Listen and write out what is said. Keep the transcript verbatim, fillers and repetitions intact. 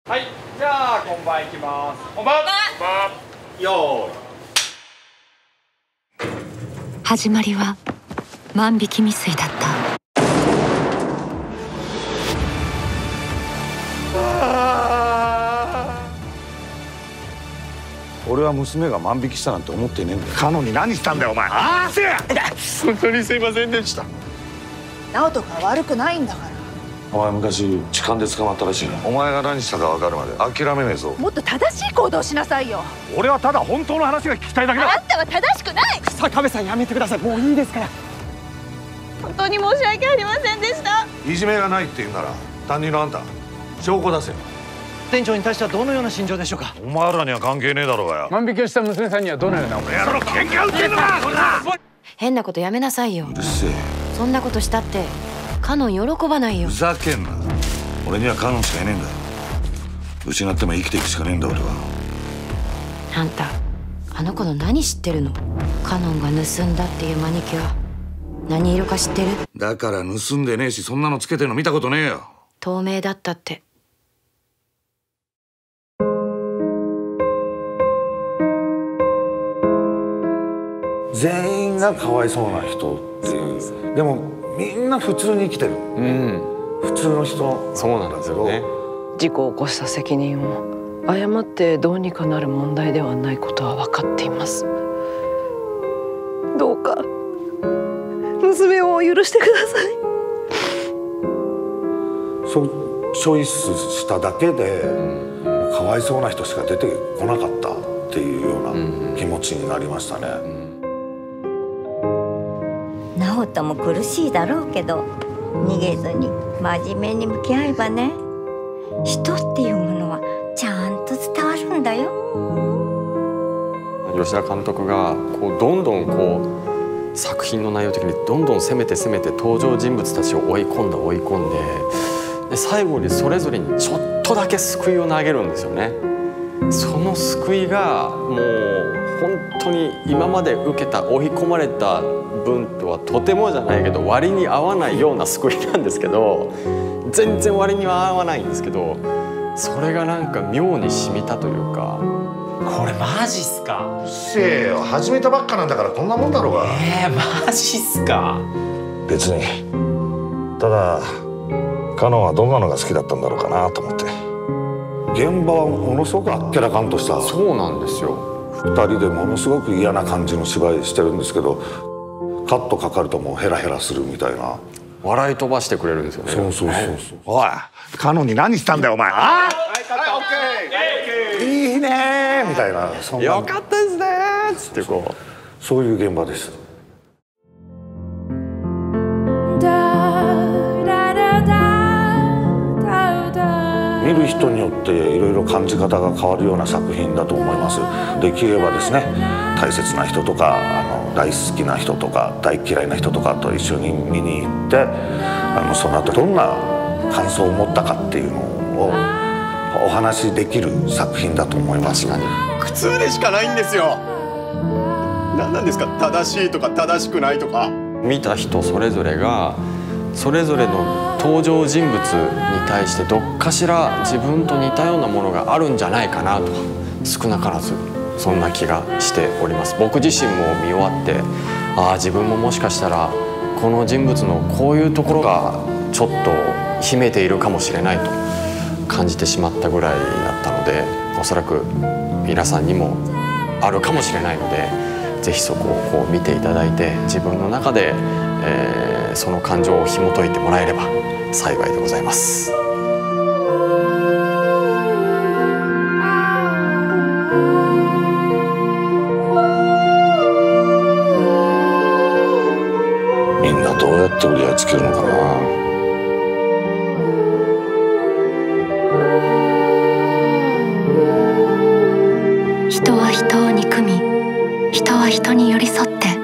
はい、じゃあ本番いきます。本番。本番。よーい。 始まりは万引き未遂だった。 俺は娘が万引きしたなんて思ってねえんだよ。 カノンに何したんだよお前。ああせや。 本当にすいませんでした。 直人が悪くないんだから。 お前昔痴漢で捕まったらしいの。お前が何したか分かるまで諦めねえぞ。 もっと正しい行動しなさいよ。 俺はただ本当の話が聞きたいだけだ。 あんたは正しくない。 坂部さんやめてください。もういいですから。 本当に申し訳ありませんでした。 いじめがないって言うなら担任のあんた証拠出せよ。 店長に対してはどのような心情でしょうか。 お前らには関係ねえだろうがよ。 万引きをした娘さんにはどのような。 その喧嘩売ってんのかこれだ。 変なことやめなさいよ。 うるせえ。 そんなことしたってカノン喜ばないよ。 ふざけんな。俺にはカノンしかいねえんだ。失っても生きていくしかねえんだ俺は。 あんたあの子の何知ってるの。カノンが盗んだっていうマニキュア何色か知ってる。 だから盗んでねえし、そんなのつけてるの見たことねえよ。 透明だったって。 全員がかわいそうな人っていう。でもみんな普通に生きてる、うん、普通の人。 そうなんですよね。 事故を起こした責任を誤ってどうにかなる問題ではないことは分かっています。どうか娘を許してください。 そうチョイスしただけで、うん、かわいそうな人しか出てこなかったっていうような気持ちになりましたね。うん、 直人も苦しいだろうけど逃げずに真面目に向き合えばね、人っていうものはちゃんと伝わるんだよ。 吉田監督がこうどんどんこう作品の内容的にどんどん攻めて攻めて登場人物たちを追い込んだ追い込んで、で最後にそれぞれにちょっとだけ救いを投げるんですよね。その救いがもう本当に今まで受けた追い込まれた分とはとてもじゃないけど割に合わないような救いなんですけど、全然割には合わないんですけど、それがなんか妙に染みたというか。 これマジっすか。 うっせえよ、始めたばっかなんだからこんなもんだろうが。 えー、マジっすか。 別にただカノンはどんなのが好きだったんだろうかなと思って。現場はものすごくあっけらかんとした。 そうなんですよ。 ふたりでものすごく嫌な感じの芝居してるんですけど、カットかかるともうヘラヘラするみたいな。 笑い飛ばしてくれるんですよね。 そうそうそうそう。 おいカノンに何したんだよお前。ああいいねみたいな。そんなよかったですねーっつってこうそういう現場です。見る人によっていろいろ感じ方が変わるような作品だと思います。できればですね、大切な人とかあの大好きな人とか大嫌いな人とかと一緒に見に行って、あのその後どんな感想を持ったかっていうのをお話しできる作品だと思います。 確かに苦痛でしかないんですよ。何なんですか正しいとか正しくないとか。 見た人それぞれがそれぞれの登場人物に対してどっかしら自分と似たようなものがあるんじゃないかなと、少なからずそんな気がしております。僕自身も見終わって、ああ自分ももしかしたらこの人物のこういうところがちょっと秘めているかもしれないと感じてしまったぐらいだったので、おそらく皆さんにもあるかもしれないので、ぜひそこをこう見ていただいて自分の中で、えー、その感情を紐解いてもらえれば幸いでございます。 みんなどうやって折り合いつけるのかな。 人は人を憎み、人は人に寄り添って